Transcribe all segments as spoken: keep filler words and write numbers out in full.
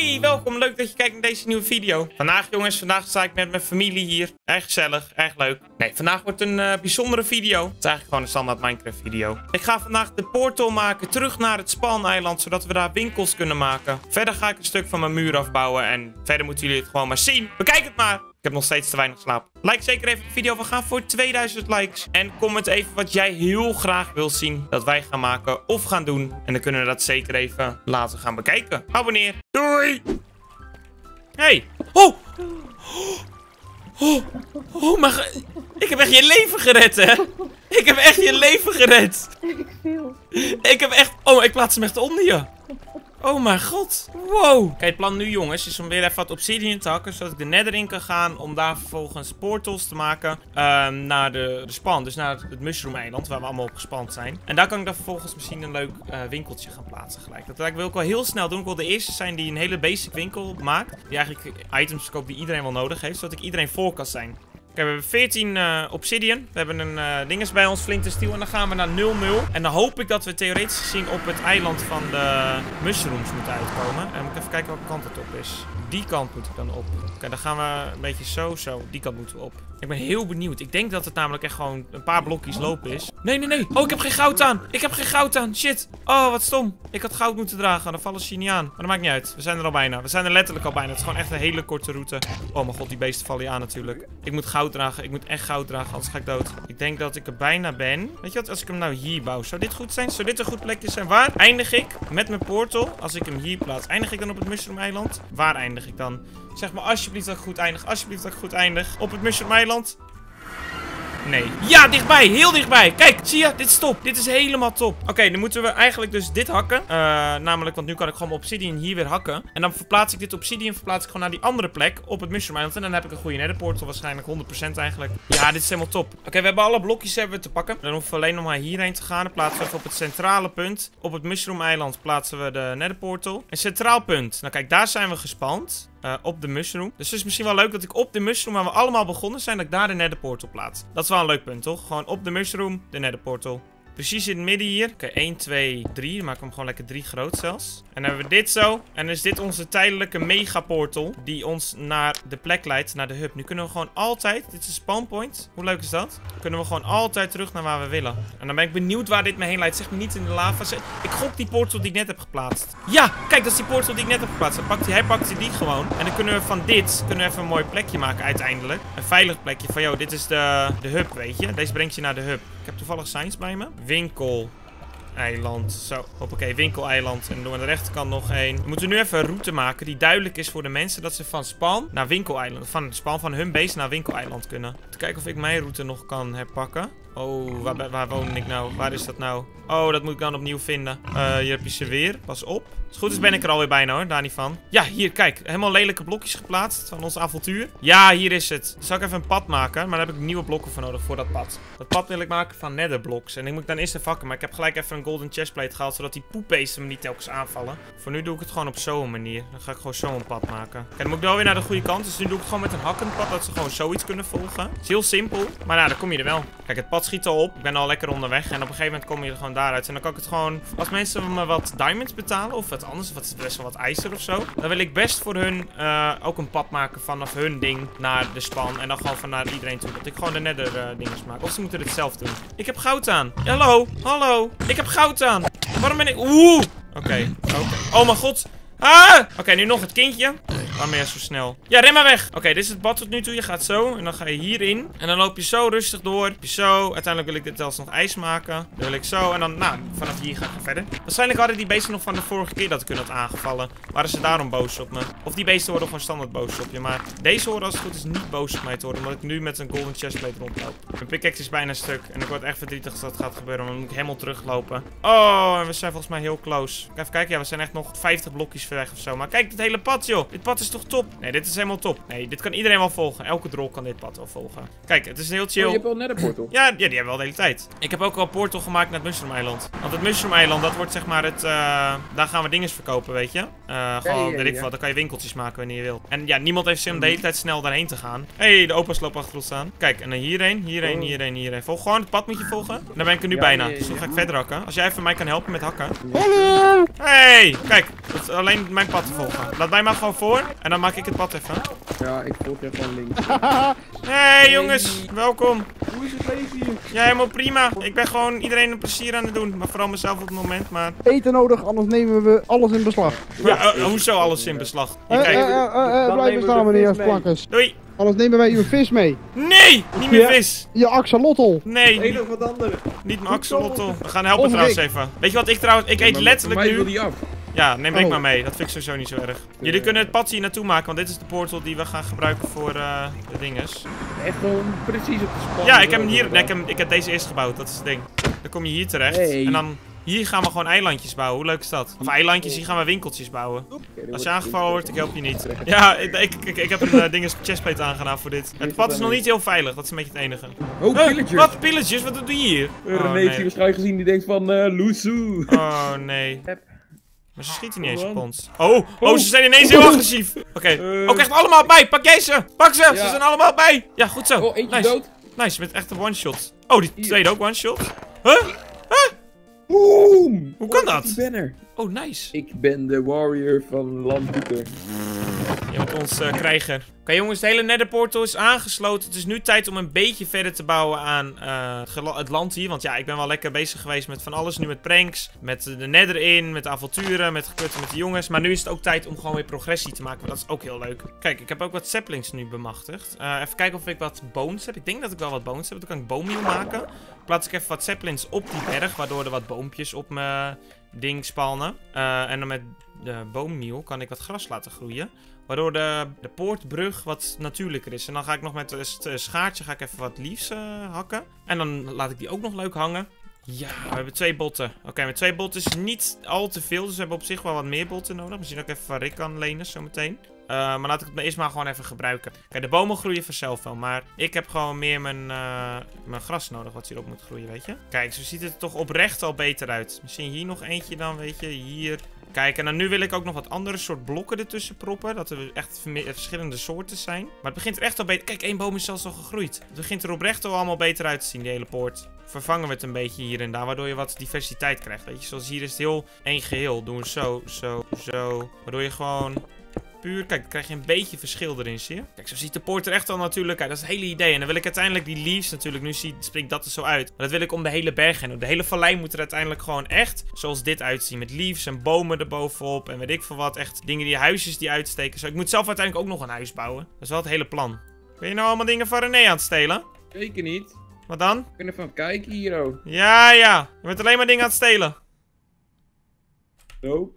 Hey, welkom. Leuk dat je kijkt naar deze nieuwe video. Vandaag, jongens, vandaag sta ik met mijn familie hier. Erg gezellig, erg leuk. Nee, vandaag wordt een uh, bijzondere video. Het is eigenlijk gewoon een standaard Minecraft video. Ik ga vandaag de portal maken terug naar het Spawn-eiland, zodat we daar winkels kunnen maken. Verder ga ik een stuk van mijn muur afbouwen en verder moeten jullie het gewoon maar zien. Bekijk het maar. Ik heb nog steeds te weinig slaap. Like zeker even de video. We gaan voor tweeduizend likes. En comment even wat jij heel graag wil zien dat wij gaan maken of gaan doen. En dan kunnen we dat zeker even later gaan bekijken. Abonneer. Doei. Hey. Oh. Oh. Oh, maar ik heb echt je leven gered, hè? Ik heb echt je leven gered. Ik viel. Ik heb echt... Oh, ik plaats hem echt onder je. Oh mijn god. Wow. Kijk, het plan nu, jongens, is om weer even wat obsidian te hakken, zodat ik de nether in kan gaan, om daar vervolgens portals te maken um, naar de, de span. Dus naar het, het mushroom eiland, waar we allemaal op gespand zijn. En daar kan ik dan vervolgens misschien een leuk uh, winkeltje gaan plaatsen gelijk. Dat, dat wil ik wel heel snel doen. Ik wil de eerste zijn die een hele basic winkel maakt. Die eigenlijk items verkoopt die iedereen wel nodig heeft, zodat ik iedereen voor kan zijn. Kijk, we hebben veertien uh, obsidian. We hebben een uh, dinges bij ons, flint en steel. En dan gaan we naar nul nul. En dan hoop ik dat we theoretisch gezien op het eiland van de mushrooms moeten uitkomen. En moet ik even kijken welke kant het op is. Die kant moet ik dan op. Oké, dan gaan we een beetje zo, zo. Die kant moeten we op. Ik ben heel benieuwd. Ik denk dat het namelijk echt gewoon een paar blokjes lopen is. Nee, nee, nee. Oh, ik heb geen goud aan. Ik heb geen goud aan. Shit. Oh, wat stom. Ik had goud moeten dragen. Dan vallen ze niet aan. Maar dat maakt niet uit. We zijn er al bijna. We zijn er letterlijk al bijna. Het is gewoon echt een hele korte route. Oh mijn god, die beesten vallen je aan natuurlijk. Ik moet goud dragen. Ik moet echt goud dragen. Anders ga ik dood. Ik denk dat ik er bijna ben. Weet je wat? Als ik hem nou hier bouw. Zou dit goed zijn? Zou dit een goed plekje zijn? Waar eindig ik met mijn portal? Als ik hem hier plaats. Eindig ik dan op het mushroom eiland? Waar eindig ik dan? Zeg maar alsjeblieft dat ik goed eindig. Alsjeblieft dat ik goed eindig. Op het mushroom eiland. Nee. Ja, dichtbij. Heel dichtbij. Kijk, zie je? Dit is top. Dit is helemaal top. Oké, okay, dan moeten we eigenlijk dus dit hakken. Uh, namelijk, want nu kan ik gewoon mijn obsidian hier weer hakken. En dan verplaats ik dit obsidian verplaats ik gewoon naar die andere plek op het mushroom eiland. En dan heb ik een goede nether portal waarschijnlijk. honderd procent eigenlijk. Ja, dit is helemaal top. Oké, okay, we hebben alle blokjes hebben we te pakken. Dan hoeven we alleen nog maar hierheen te gaan. Dan plaatsen we even op het centrale punt. Op het mushroom eiland plaatsen we de nether portal. Een centraal punt. Nou kijk, daar zijn we gespand. Uh, op de mushroom. Dus het is misschien wel leuk dat ik op de mushroom waar we allemaal begonnen zijn, dat ik daar de nether portal plaats. Dat is wel een leuk punt, toch? Gewoon op de mushroom, de nether portal. Precies in het midden hier. Oké, okay, één, twee, drie. Dan maken we hem gewoon lekker drie groot zelfs. En dan hebben we dit zo. En dan is dit onze tijdelijke megaportal. Die ons naar de plek leidt, naar de hub. Nu kunnen we gewoon altijd... Dit is een spawn point. Hoe leuk is dat? Kunnen we gewoon altijd terug naar waar we willen. En dan ben ik benieuwd waar dit me heen leidt. Zeg me niet in de lava. Ik gok die portal die ik net heb geplaatst. Ja, kijk, dat is die portal die ik net heb geplaatst. Dan pakt hij, hij pakt die gewoon. En dan kunnen we van dit, kunnen we even een mooi plekje maken uiteindelijk. Een veilig plekje van, joh, dit is de, de hub, weet je. Deze brengt je naar de hub. Ik heb toevallig signs bij me. Winkel. Eiland. Zo. Hoppakee, winkeleiland. En door aan de rechterkant nog één. We moeten nu even een route maken die duidelijk is voor de mensen. Dat ze van spawn naar winkeleiland. Van spawn van hun base naar winkeleiland kunnen. Te kijken of ik mijn route nog kan herpakken. Oh, waar, waar woon ik nou? Waar is dat nou? Oh, dat moet ik dan opnieuw vinden. Uh, hier heb je ze weer. Pas op. Als het goed is ben ik er alweer bijna hoor, daar niet van. Ja, hier, kijk. Helemaal lelijke blokjes geplaatst van ons avontuur. Ja, hier is het. Dan zal ik even een pad maken, maar daar heb ik nieuwe blokken voor nodig voor dat pad. Dat pad wil ik maken van netherblocks. En die moet ik dan eerst even hakken, maar ik heb gelijk even een golden chestplate gehaald, zodat die poepbeesten me niet telkens aanvallen. Voor nu doe ik het gewoon op zo'n manier. Dan ga ik gewoon zo'n pad maken. Kijk, dan moet ik wel weer naar de goede kant, dus nu doe ik het gewoon met een hakkend pad, dat ze gewoon zoiets kunnen volgen. Het is heel simpel, maar nou, dan kom je er wel. Kijk, het pad schiet al op. Ik ben al lekker onderweg en op een gegeven moment kom je er gewoon daaruit. En dan kan ik het gewoon, als mensen me wat diamonds betalen of wat anders, of wat, best wel wat ijzer of zo, dan wil ik best voor hun uh, ook een pad maken vanaf hun ding naar de span. En dan gewoon van naar iedereen toe. Dat ik gewoon de nether uh, dinges maak. Of ze moeten het zelf doen. Ik heb goud aan. Hallo, hallo. Ik heb goud aan. Waarom ben ik... Oeh. Oké, okay. oké. Okay. Oh mijn god. Ah! Oké, okay, nu nog het kindje. Waarom ben je zo snel? Ja, ren maar weg. Oké, okay, dit is het pad tot nu toe. Je gaat zo. En dan ga je hierin. En dan loop je zo rustig door. Je zo. Uiteindelijk wil ik dit zelfs nog ijs maken. Dan wil ik zo. En dan, nou, vanaf hier ga ik verder. Waarschijnlijk hadden die beesten nog van de vorige keer dat ik hun had aangevallen. Waren ze daarom boos op me? Of die beesten worden gewoon standaard boos op je. Maar deze horen als het goed is niet boos op mij te worden. Omdat ik nu met een golden chestplate rondloop. Mijn pickaxe is bijna stuk. En ik word echt verdrietig als dat gaat gebeuren. Want dan moet ik helemaal teruglopen. Oh, en we zijn volgens mij heel close. Even kijken. Ja, we zijn echt nog vijftig blokjes ver weg of zo. Maar kijk, dit hele pad, joh. Dit pad is is toch top? Nee, dit is helemaal top. Nee, dit kan iedereen wel volgen. Elke drol kan dit pad wel volgen. Kijk, het is heel chill. Oh, je hebt wel een netherportal. Ja, ja, die hebben we al de hele tijd. Ik heb ook al een portal gemaakt naar het Mushroom Eiland. Want het Mushroom Eiland, dat wordt zeg maar het... Uh, daar gaan we dingen verkopen, weet je. Uh, gewoon, ja, ja, weet ik ja. wat. Dan kan je winkeltjes maken wanneer je wil. En ja, niemand heeft zin om de hele tijd snel daarheen te gaan. Hé, hey, de opa's lopen achter ons aan. Kijk, en dan hierheen, hierheen, Oh. hierheen, hierheen. Volg gewoon het pad moet je volgen. En dan ben ik er nu Ja, bijna. ja, ja, Dus dan ja. ga ik verder hakken. Als jij even mij kan helpen met hakken. Hallo! Hey, kijk. Het is alleen mijn pad te volgen. Laat mij maar gewoon voor. En dan maak ik het pad even. Ja, ik volg je gewoon links. Hey jongens, welkom. Hoe is het leven hier? Ja, helemaal prima. Ik ben gewoon iedereen een plezier aan het doen. Maar vooral mezelf op het moment. Maar Eten nodig, anders nemen we alles in beslag. ja, uh, hoezo alles in beslag? Hier, Eh, kijk. eh, eh, eh, Dan blijf nemen eens we staan, de meneer vis mee. Plakkers. Doei. Anders nemen wij uw vis mee. Nee, niet meer Ja. vis. Je axolotl. Nee, Eén of wat andere. niet mijn axolotl. We gaan helpen Of trouwens ik. even. Weet je wat ik trouwens... Ik eet letterlijk Maar wil nu... die af. Ja, neem ik Oh. maar mee. Dat vind ik sowieso niet zo erg. Jullie kunnen het pad hier naartoe maken, want dit is de portal die we gaan gebruiken voor uh, de dinges. Echt gewoon precies op de span. Ja, ik heb hem hier... Nee, ik, heb, hem- ik heb deze eerst gebouwd, dat is het ding. Dan kom je hier terecht. Hey. En dan... Hier gaan we gewoon eilandjes bouwen. Hoe leuk is dat? Of eilandjes, hier gaan we winkeltjes bouwen. Als je aangevallen wordt, ik help je niet. Ja, ik, ik, ik, ik heb een uh, dinges chestplate aangedaan voor dit. Het pad is nog niet heel veilig, dat is een beetje het enige. Oh, Huh? pillagers. Wat? Pillagers? Wat doe je hier? Uh, Oh, René heeft hier nee. waarschijnlijk gezien die denkt van uh, Loesoe. Oh nee. Yep. Maar ze schieten niet eens Kom op aan. ons. Oh, oh, ze zijn ineens heel agressief. Oké, Uh. ook echt allemaal bij. Pak deze. Pak ze. Ze Ja. zijn allemaal bij. Ja, goed zo. Oh, eentje nice. dood. Nice, met echt een one-shot. Oh, die Hier. tweede ook one-shot. Huh? Boom! Hoe kan Oh, dat? Ik ben er. Oh, nice. Ik ben de warrior van Landboeter. Je moet ons uh, krijgen. Oké jongens, de hele netherportal is aangesloten. Het is nu tijd om een beetje verder te bouwen aan uh, het gela- het land hier. Want ja, ik ben wel lekker bezig geweest met van alles. Nu met pranks, met de nether in, met de avonturen, met gekutten met de jongens. Maar nu is het ook tijd om gewoon weer progressie te maken. Want dat is ook heel leuk. Kijk, ik heb ook wat saplings nu bemachtigd. Uh, even kijken of ik wat bones heb. Ik denk dat ik wel wat bones heb. Dan kan ik boommeal maken. Plaats ik even wat saplings op die berg. Waardoor er wat boompjes op mijn ding spannen. Uh, en dan met de boommeal kan ik wat gras laten groeien. Waardoor de, de poortbrug wat natuurlijker is. En dan ga ik nog met een schaartje ga ik even wat leaves uh, hakken. En dan laat ik die ook nog leuk hangen. Ja, we hebben twee botten. Oké, okay, met twee botten is niet al te veel. Dus we hebben op zich wel wat meer botten nodig. Misschien ook even van Rick kan lenen zometeen. Uh, maar laat ik het eerst maar gewoon even gebruiken. Kijk, de bomen groeien vanzelf wel. Maar ik heb gewoon meer mijn, uh, mijn gras nodig wat hierop moet groeien, weet je. Kijk, zo ziet het er toch oprecht al beter uit. Misschien hier nog eentje dan, weet je. Hier. Kijk, en dan nu wil ik ook nog wat andere soort blokken ertussen proppen. Dat er echt verschillende soorten zijn. Maar het begint er echt al beter... Kijk, één boom is zelfs al gegroeid. Het begint er oprecht al allemaal beter uit te zien, die hele poort. Vervangen we het een beetje hier en daar, waardoor je wat diversiteit krijgt. Weet je, zoals hier is het heel één geheel. Doen we zo, zo, zo. Waardoor je gewoon... Puur, kijk, dan krijg je een beetje verschil erin, zie je? Kijk, zo ziet de poort er echt al natuurlijk uit. Dat is het hele idee. En dan wil ik uiteindelijk die leaves natuurlijk, nu zie, springt dat er zo uit. Maar dat wil ik om de hele berg heen doen. De hele vallei moet er uiteindelijk gewoon echt zoals dit uitzien. Met leaves en bomen erbovenop en weet ik veel wat. Echt dingen die huisjes die uitsteken. Zo, ik moet zelf uiteindelijk ook nog een huis bouwen. Dat is wel het hele plan. Ben je nou allemaal dingen van René aan het stelen? Zeker niet. Wat dan? Ik ben even aan het kijken hier, oh. Ja, ja. Je bent alleen maar dingen aan het stelen. Nope.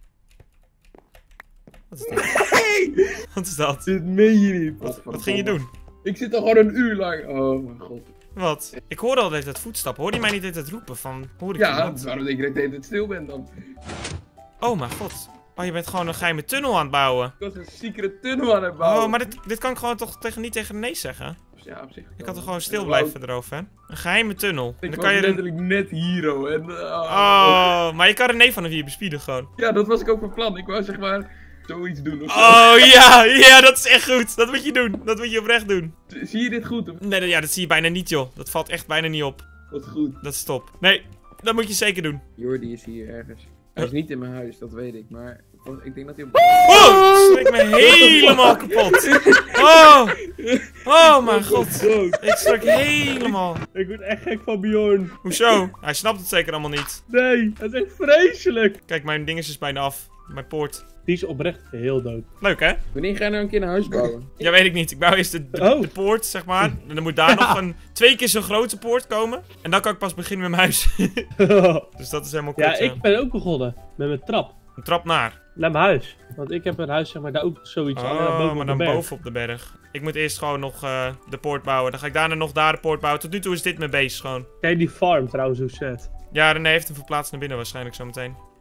Wat is dit? Hey! Wat is dat? Dit meen je niet. Wat, wat ging je doen? Ik zit al gewoon een uur lang. Oh mijn god. Wat? Ik hoorde al het voetstappen. Hoorde je mij niet altijd roepen van... Hoor ik Ja, iemand? waarom denk je dat ik de hele tijd stil ben dan? Oh mijn god. Oh, je bent gewoon een geheime tunnel aan het bouwen. Ik was een secret tunnel aan het bouwen. Oh, maar dit, dit kan ik gewoon toch tegen, niet tegen nee zeggen? Ja, op zich. Ik had er gewoon stil blijven erover, hè? Een geheime tunnel. Ik Dan was kan je er... letterlijk net hier, oh. En, uh, Oh, maar je kan René vanaf hier bespieden gewoon. Ja, dat was ik ook van plan. Ik wou zeg maar zoiets doen of zo. Oh ja, ja, dat is echt goed. Dat moet je doen. Dat moet je oprecht doen. Zie je dit goed? Of? Nee, ja, dat zie je bijna niet, joh. Dat valt echt bijna niet op. Wat goed. Dat is top. Nee, dat moet je zeker doen. Jordi is hier ergens. Hij is niet in mijn huis, dat weet ik. Maar ik denk dat hij op... Oh, schrik me helemaal kapot. Oh, oh mijn god. Ik schrik helemaal. Ik word echt gek van Bjorn. Hoezo? Hij snapt het zeker allemaal niet. Nee, het is echt vreselijk. Kijk, mijn ding is dus bijna af. Mijn poort. Die is oprecht heel dood. Leuk, hè? Wanneer ga je nou een keer een huis bouwen? Ja, weet ik niet. Ik bouw eerst de, de, Oh. de poort, zeg maar. En dan moet daar nog een twee keer zo'n grote poort komen. En dan kan ik pas beginnen met mijn huis. Dus dat is helemaal kort. ja, ik ben ook begonnen met mijn trap. Een trap naar. Naar mijn huis. Want ik heb een huis, zeg maar, daar ook zoiets aan. Oh, maar op dan de berg. boven op de berg. Ik moet eerst gewoon nog uh, de poort bouwen. Dan ga ik daarna nog daar de poort bouwen. Tot nu toe is dit mijn base gewoon. Kijk die farm trouwens, hoe zet. Ja, René heeft hem verplaatst naar binnen waarschijnlijk zometeen.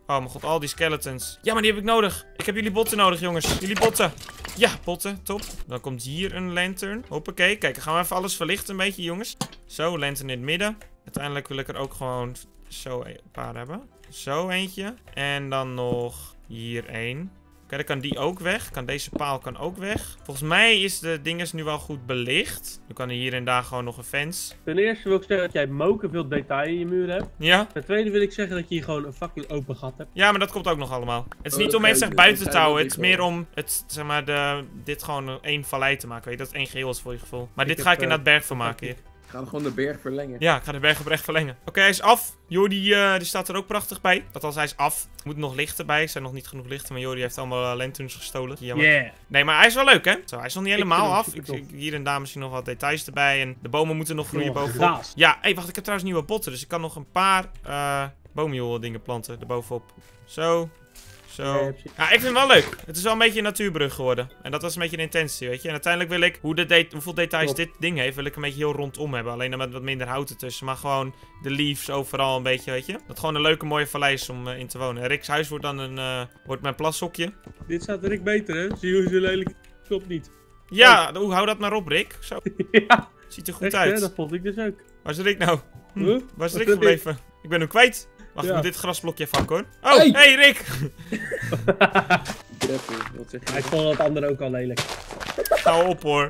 Oh mijn god, al die skeletons. Ja, maar die heb ik nodig. Ik heb jullie botten nodig, jongens. Jullie botten. Ja, botten. Top. Dan komt hier een lantern. Hoppakee. Kijk, dan gaan we even alles verlichten een beetje, jongens. Zo, lantern in het midden. Uiteindelijk wil ik er ook gewoon zo een paar hebben. Zo eentje. En dan nog hier één. Oké, dan kan die ook weg. Kan deze paal kan ook weg. Volgens mij is de dinges nu wel goed belicht. Nu kan er hier en daar gewoon nog een fence. Ten eerste wil ik zeggen dat jij moken veel detail in je muur hebt. Ja? Ten tweede wil ik zeggen dat je hier gewoon een fucking open gat hebt. Ja, maar dat komt ook nog allemaal. Het is Oh, niet dat om het ga echt ik- buiten dat te ga ik houden. ook Het is niet meer om het, zeg maar, de, dit gewoon één vallei te maken. Weet je, dat het één geheel is voor je gevoel. Maar Ik dit heb, ga ik eh, inderdaad berg van maken hier. Ik ga gewoon de berg verlengen. Ja, ik ga de berg oprecht verlengen. Oké, hij is af. Jordi eh, die staat er ook prachtig bij. Althans, hij is af. Er moet nog lichten bij. Er zijn nog niet genoeg lichten. Maar Jordi heeft allemaal uh, lanterns gestolen. Jammer. Yeah. Nee, maar hij is wel leuk, hè? Zo, hij is nog niet Ik helemaal vind af. hem Ik supertof. zie hier en daar misschien nog wat details erbij. En de bomen moeten nog groeien Nog bovenop. gaas. Ja, hé, wacht. Ik heb trouwens nieuwe botten. Dus ik kan nog een paar uh, boomjoel dingen planten erbovenop. Zo. Zo. Ja, precies. Ja, ik vind het wel leuk. Het is wel een beetje een natuurbrug geworden. En dat was een beetje een intentie, weet je. En uiteindelijk wil ik, hoe de de hoeveel details Klopt. dit ding heeft, wil ik een beetje heel rondom hebben. Alleen dan met wat minder hout ertussen. Maar gewoon de leaves overal een beetje, weet je. Dat gewoon een leuke mooie vallei is om uh, in te wonen. En Rick's huis wordt dan een, uh, wordt mijn plashokje. Dit staat Rick beter, hè? Zie je hoe ze lelijk klopt niet. Ja, hoe hou dat maar op, Rick. Zo, Ja, ziet er goed echt, hè? uit. Dat vond ik dus ook. Waar is Rick nou? Hm, Huh? waar is Wat Rick heb gebleven? Ik ben hem kwijt. Wacht, Ja. ik moet dit grasblokje even hakken, hoor. Oh, Hey! hey Rick! Greppel, wat zeg Ja, ik je? vond het andere ook al lelijk. Hou op, hoor.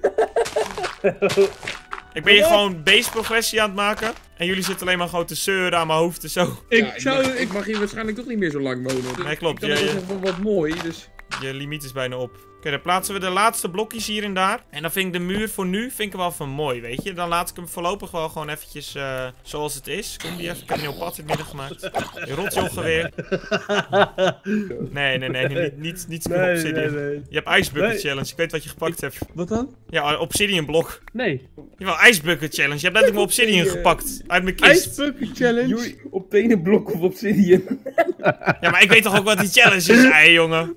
Ik ben hier gewoon base progressie aan het maken. En jullie zitten alleen maar gewoon te zeuren aan mijn hoofd en zo. Ik Ja, zou... mag, Ik... ik mag hier waarschijnlijk toch niet meer zo lang wonen. Dus Nee, klopt. Ik kan Je- het je- nog wel wat mooi, dus... Je limiet is bijna op. Oké, dan plaatsen we de laatste blokjes hier en daar. En dan vind ik de muur voor nu vind ik wel van mooi, weet je. Dan laat ik hem voorlopig wel gewoon eventjes uh, zoals het is. Kom die even. Ik heb een nieuw pad in het midden gemaakt. Je rotjochen weer. Nee, nee, nee. nee niet niet, niet Nee, obsidian. nee, nee. Je hebt Ice Bucket Nee. Challenge. Ik weet wat je gepakt hebt. Wat dan? Ja, obsidian blok. Nee. Jawel, Ice Bucket Challenge. Je hebt letterlijk mijn obsidian Nee, gepakt. Uit mijn kist. Ice Bucket Challenge. Joei, op tenenblok of obsidian. Ja, maar ik weet toch ook wat die challenge is, ei, jongen.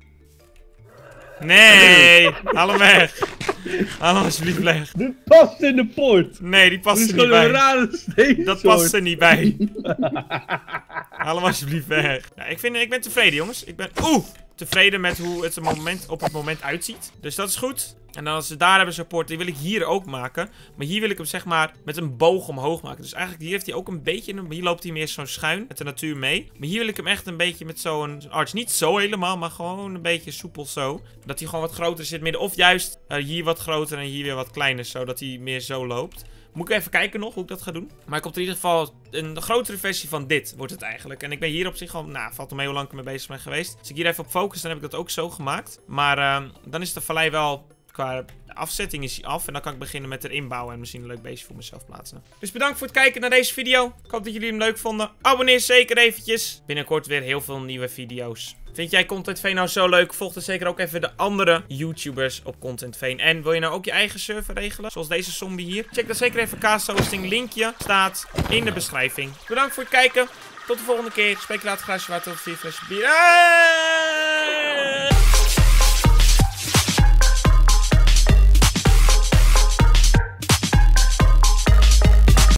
Nee, haal hem weg. Haal hem alsjeblieft weg. Dit past in de poort. Nee, die past Dit er is niet gewoon een bij. rare steen. Dat past er niet bij. Haal hem alsjeblieft weg. Ja, ik, vind, ik ben tevreden, jongens. Ik ben oeh, tevreden met hoe het er moment, op het moment uitziet. Dus dat is goed. En dan als ze daar hebben support, die wil ik hier ook maken. Maar hier wil ik hem zeg maar met een boog omhoog maken. Dus eigenlijk hier heeft hij ook een beetje, een, hier loopt hij meer zo'n schuin met de natuur mee. Maar hier wil ik hem echt een beetje met zo'n arch. Niet zo helemaal, maar gewoon een beetje soepel zo. Dat hij gewoon wat groter zit midden. Of juist uh, hier wat groter en hier weer wat kleiner. Zodat hij meer zo loopt. Moet ik even kijken nog hoe ik dat ga doen. Maar ik komt in ieder geval een grotere versie van dit wordt het eigenlijk. En ik ben hier op zich al, nou, valt er mee hoe lang ik mee bezig ben geweest. Als ik hier even op focus, dan heb ik dat ook zo gemaakt. Maar uh, dan is de vallei wel, qua afzetting is hij af. En dan kan ik beginnen met erin bouwen en misschien een leuk beestje voor mezelf plaatsen. Dus bedankt voor het kijken naar deze video. Ik hoop dat jullie hem leuk vonden. Abonneer zeker eventjes. Binnenkort weer heel veel nieuwe video's. Vind jij Content Veen nou zo leuk? Volg dan zeker ook even de andere YouTubers op Content Veen. En wil je nou ook je eigen server regelen? Zoals deze zombie hier? Check dan zeker even Kaas Hosting. Linkje staat in de beschrijving. Bedankt voor het kijken. Tot de volgende keer. Spreek later graag. Tot vier flesjes bier. Ah!